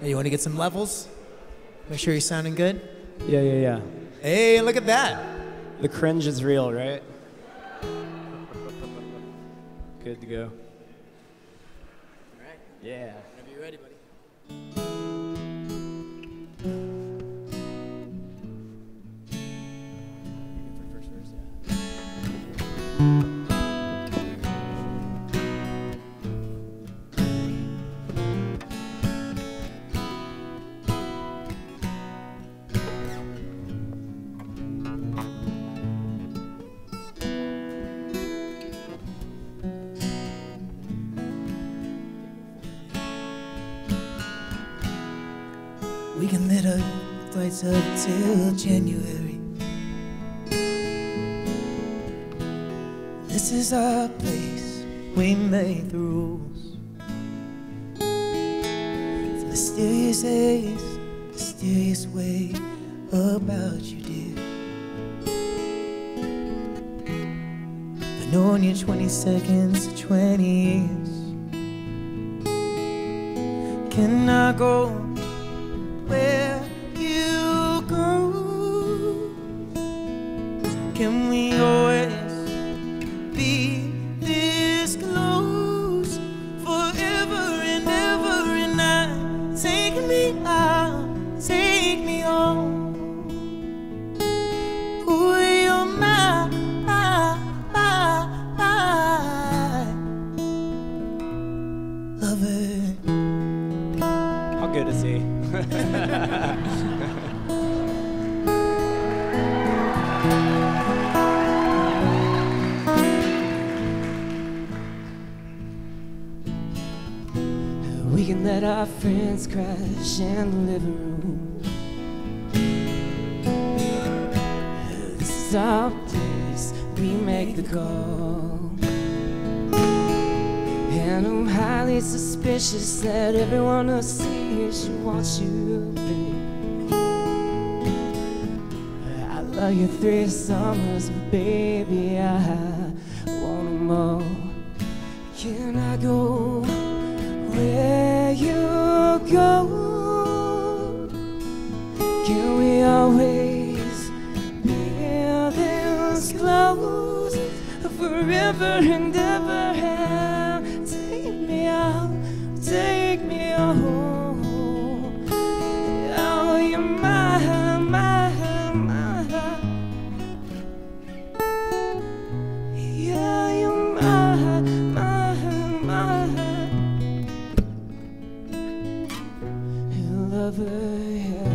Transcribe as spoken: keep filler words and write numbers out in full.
Hey, you want to get some levels? Make sure you're sounding good. Yeah, yeah, yeah. Hey, look at that. The cringe is real, right? Good to go. All right. Yeah. Whenever you're ready, buddy. We can let our fights up till January. This is our place, we made the rules. It's a mysterious ace, mysterious way about you, dear. I've known you twenty seconds to twenty years. Can I go where you go? Can we always be this close forever and ever and I? Take me out, take me home. Ooh, you're my, my, my, my lover. How good is he? We can let our friends crash in the living room. This is our place, we make the call. And I'm highly suspicious that everyone will see you should want you, babe. I love you three summers, baby, I want them all. Can I go where you go? Can we always be this close forever and ever? Take me out, take me home. Oh, you're mine, mine, mine. Yeah, you're mine, mine, mine. Lover, yeah.